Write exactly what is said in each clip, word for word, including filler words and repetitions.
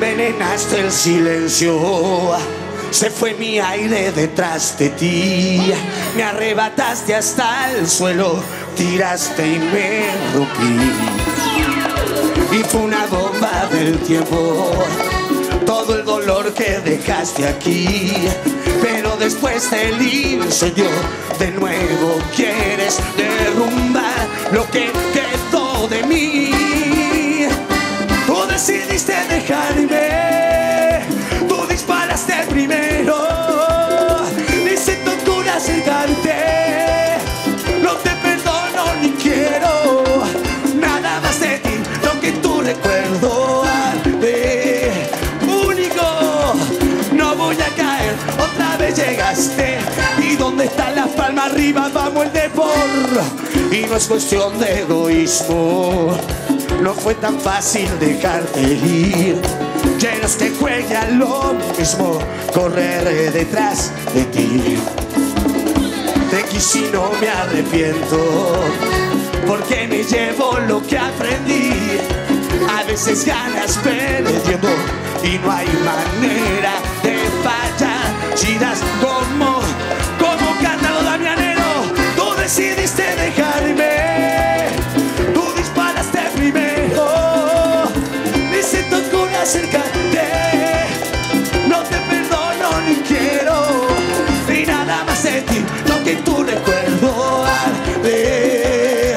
envenenaste el silencio, se fue mi aire detrás de ti, me arrebataste hasta el suelo, tiraste y me rompí. Y fue una bomba del tiempo todo el dolor que dejaste aquí, pero después del incendio de nuevo quieres derrumbar lo que quedó de mí. Tú decidiste dejarme, tú disparaste primero, ni se te ocurre acercarte, no te perdono ni quiero nada más de ti, lo que tu recuerdo arde. Único, no voy a caer, otra vez llegaste, y dónde está la palma arriba, vamos el de por. Y no es cuestión de egoísmo, no fue tan fácil dejarte ir, ya no es que juegue lo mismo correr detrás de ti. Te quise y no me arrepiento, porque me llevo lo que aprendí. A veces ganas perdiendo y no hay manera de fallar. Si das como, como Carlos Damianero, tú decidiste dejarme, tú disparaste primero, ni se te ocurre acercarte, no te perdono ni quiero, ni nada más de ti, lo que tu recuerdo arde.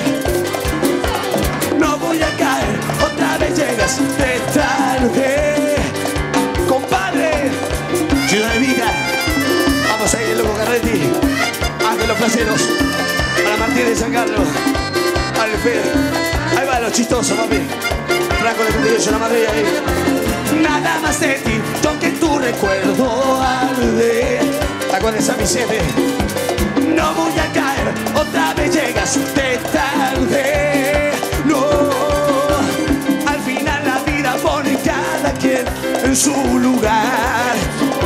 No voy a caer, otra vez llegas de tarde, compadre. Ciudad de Vida, vamos a ir el Loco Carretti, Ángel Los Placeros, para Martín de San Carlos, Alfred, ahí va lo chistoso, papi. Franco de Contigo, la madre ahí. Nada más de ti, toque tu recuerdo arde. Acuérdense a mi siete. No voy a caer, otra vez llegas de tarde. No, al final la vida pone cada quien en su lugar.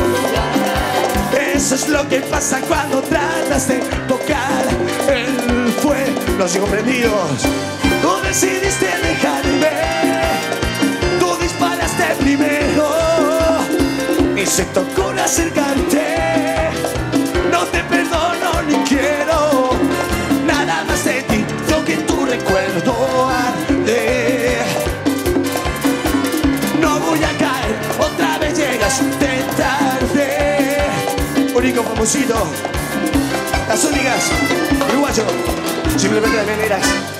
Eso es lo que pasa cuando tratas de tocar el fuego. Los incomprendidos. Tú decidiste dejarme, tú disparaste primero, y se te ocurre acercarte, no te perdono ni quiero nada más de ti, lo que tu recuerdo arde. No voy a caer, otra vez llegas de tarde. Único famosito, las únicas, uruguayo, simplemente las veneras.